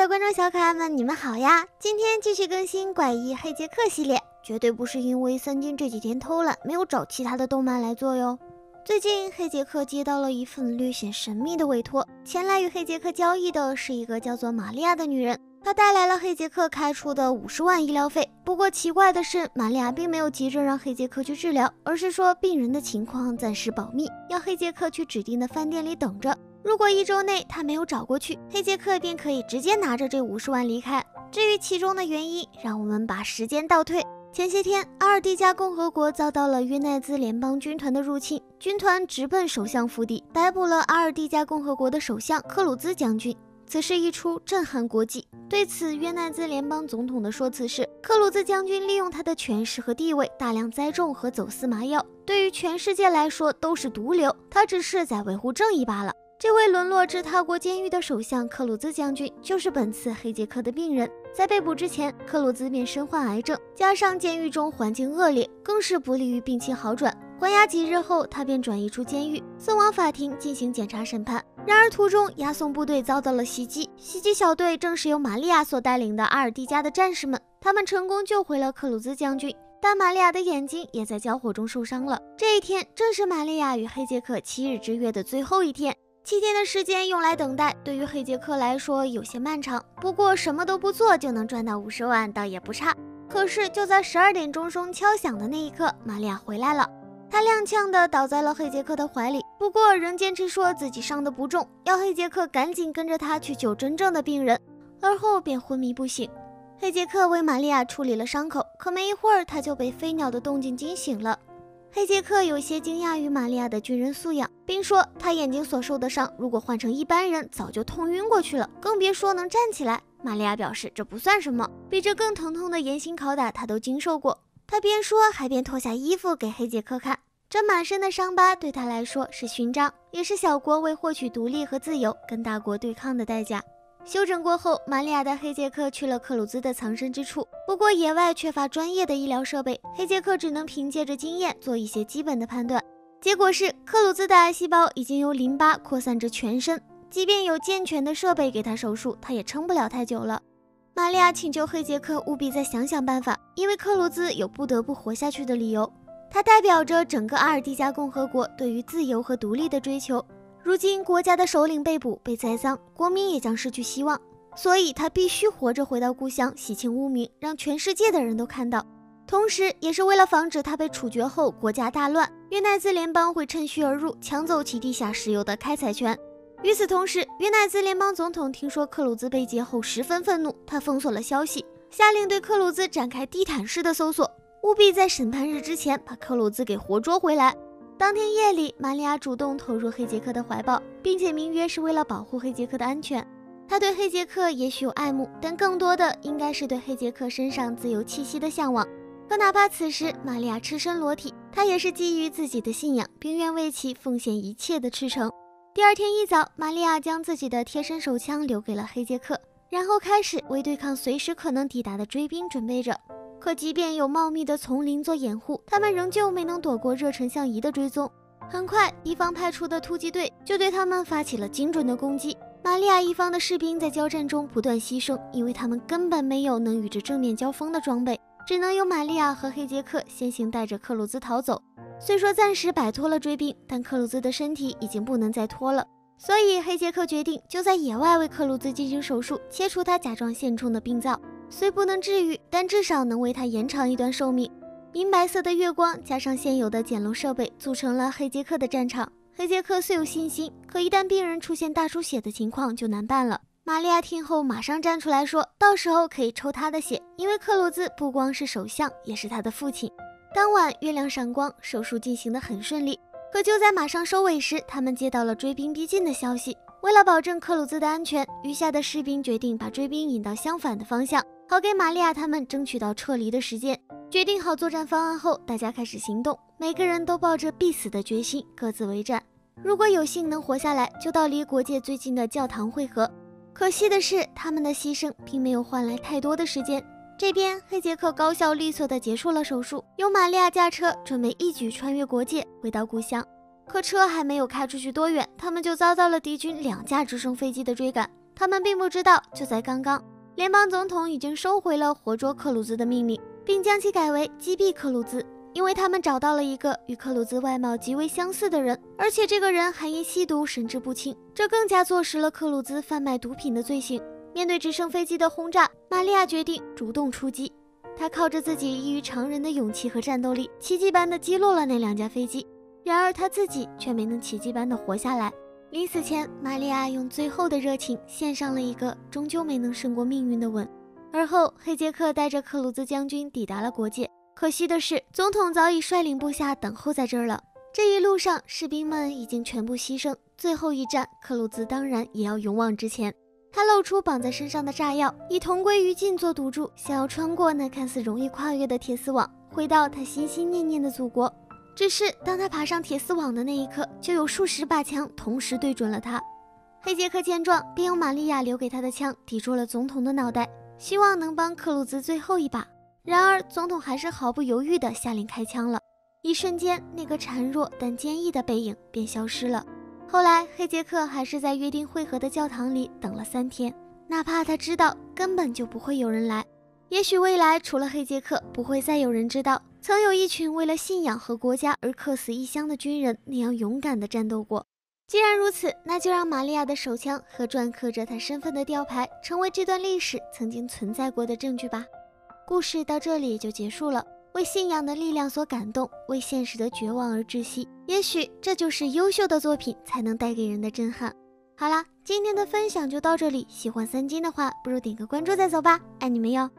观众小可爱们，你们好呀！今天继续更新怪异黑杰克系列，绝对不是因为三金这几天偷懒没有找其他的动漫来做哟。最近黑杰克接到了一份略显神秘的委托，前来与黑杰克交易的是一个叫做玛利亚的女人，她带来了黑杰克开出的50万医疗费。不过奇怪的是，玛利亚并没有急着让黑杰克去治疗，而是说病人的情况暂时保密，要黑杰克去指定的饭店里等着。如果1周内他没有找过去，黑杰克便可以直接拿着这50万离开。至于其中的原因，让我们把时间倒退。前些天，阿尔蒂加共和国遭到了约奈兹联邦军团的入侵，军团直奔首相府邸，逮捕了阿尔蒂加共和国的首相克鲁兹将军。此事一出，震撼国际。对此，约奈兹联邦总统的说辞是，克鲁兹将军利用他的权势和地位，大量栽种和走私麻药，对于全世界来说都是毒瘤，他只是在维护正义罢了。这位沦落至他国监狱的首相克鲁兹将军，就是本次黑杰克的病人。在被捕之前，克鲁兹便身患癌症，加上监狱中环境恶劣，更是不利于病情好转。关押几日后，他便转移出监狱，送往法庭进行检察审判。然而途中，押送部队遭到了袭击，袭击小队正是由玛利亚所带领的阿尔蒂加的战士们，他们成功救回了克鲁兹将军。但玛利亚的眼睛也在交火中受伤了。这一天正是玛利亚与黑杰克7日之约的最后一天。7天的时间用来等待，对于黑杰克来说有些漫长，不过什么都不做就能赚到50万，倒也不差。可是就在12点钟声敲响的那一刻，玛利亚回来了，她踉跄地倒在了黑杰克的怀里，不过仍坚持说自己伤得不重，要黑杰克赶紧跟着他去救真正的病人，而后便昏迷不醒。黑杰克为玛利亚处理了伤口，可没一会儿他就被飞鸟的动静惊醒了。黑杰克有些惊讶于玛利亚的军人素养，并说他眼睛所受的伤如果换成一般人早就痛晕过去了，更别说能站起来。玛利亚表示这不算什么，比这更疼痛的严刑拷打他都经受过。他边说还边脱下衣服给黑杰克看，这满身的伤疤对他来说是勋章，也是小国为获取独立和自由跟大国对抗的代价。休整过后，玛利亚带黑杰克去了克鲁兹的藏身之处，不过野外缺乏专业的医疗设备，黑杰克只能凭借着经验做一些基本的判断。结果是克鲁兹的癌细胞已经由淋巴扩散至全身，即便有健全的设备给他手术，他也撑不了太久了。玛利亚请求黑杰克务必再想想办法，因为克鲁兹有不得不活下去的理由，他代表着整个阿尔蒂加共和国对于自由和独立的追求。如今国家的首领被捕被栽赃，国民也将失去希望，所以他必须活着回到故乡，洗清污名，让全世界的人都看到。同时也是为了防止他被处决后国家大乱，约奈兹联邦会趁虚而入，抢走其地下石油的开采权。与此同时，约奈兹联邦总统听说克鲁兹被劫后十分愤怒，他封锁了消息，下令对克鲁兹展开地毯式的搜索，务必在审判日之前把克鲁兹给活捉回来。当天夜里，玛利亚主动投入黑杰克的怀抱，并且明约是为了保护黑杰克的安全。她对黑杰克也许有爱慕，但更多的应该是对黑杰克身上自由气息的向往。可哪怕此时玛利亚赤身裸体，她也是基于自己的信仰，并愿为其奉献一切的赤诚。第二天一早，玛利亚将自己的贴身手枪留给了黑杰克，然后开始为对抗随时可能抵达的追兵准备着。可即便有茂密的丛林做掩护，他们仍旧没能躲过热成像仪的追踪。很快，敌方派出的突击队就对他们发起了精准的攻击。玛利亚一方的士兵在交战中不断牺牲，因为他们根本没有能与之正面交锋的装备，只能由玛利亚和黑杰克先行带着克鲁兹逃走。虽说暂时摆脱了追兵，但克鲁兹的身体已经不能再拖了，所以黑杰克决定就在野外为克鲁兹进行手术，切除他甲状腺中的病灶。虽不能治愈，但至少能为他延长一段寿命。银白色的月光加上现有的简陋设备，组成了黑杰克的战场。黑杰克虽有信心，可一旦病人出现大出血的情况就难办了。玛利亚听后马上站出来说，到时候可以抽他的血，因为克鲁兹不光是首相，也是他的父亲。当晚月亮闪光，手术进行得很顺利。可就在马上收尾时，他们接到了追兵逼近的消息。为了保证克鲁兹的安全，余下的士兵决定把追兵引到相反的方向，好给玛利亚他们争取到撤离的时间。决定好作战方案后，大家开始行动，每个人都抱着必死的决心，各自为战。如果有幸能活下来，就到离国界最近的教堂会合。可惜的是，他们的牺牲并没有换来太多的时间。这边黑杰克高效利索地结束了手术，由玛利亚驾车准备一举穿越国界回到故乡。可车还没有开出去多远，他们就遭到了敌军2架直升飞机的追赶。 他们并不知道，就在刚刚，联邦总统已经收回了活捉克鲁兹的命令，并将其改为击毙克鲁兹，因为他们找到了一个与克鲁兹外貌极为相似的人，而且这个人还因吸毒神志不清，这更加坐实了克鲁兹贩卖毒品的罪行。面对直升飞机的轰炸，玛利亚决定主动出击。她靠着自己异于常人的勇气和战斗力，奇迹般地击落了那2架飞机。然而她自己却没能奇迹般地活下来。临死前，玛利亚用最后的热情献上了一个终究没能胜过命运的吻。而后，黑杰克带着克鲁兹将军抵达了国界。可惜的是，总统早已率领部下等候在这儿了。这一路上，士兵们已经全部牺牲，最后一战，克鲁兹当然也要勇往直前。他露出绑在身上的炸药，以同归于尽做赌注，想要穿过那看似容易跨越的铁丝网，回到他心心念念的祖国。只是当他爬上铁丝网的那一刻，就有数十把枪同时对准了他。黑杰克见状，便用玛利亚留给他的枪抵住了总统的脑袋，希望能帮克鲁兹最后一把。然而总统还是毫不犹豫地下令开枪了。一瞬间，那个孱弱但坚毅的背影便消失了。后来黑杰克还是在约定会合的教堂里等了3天，哪怕他知道根本就不会有人来。也许未来除了黑杰克，不会再有人知道，曾有一群为了信仰和国家而客死异乡的军人那样勇敢地战斗过。既然如此，那就让玛利亚的手枪和篆刻着她身份的吊牌成为这段历史曾经存在过的证据吧。故事到这里就结束了。为信仰的力量所感动，为现实的绝望而窒息，也许这就是优秀的作品才能带给人的震撼。好啦，今天的分享就到这里，喜欢3金的话，不如点个关注再走吧，爱你们哟。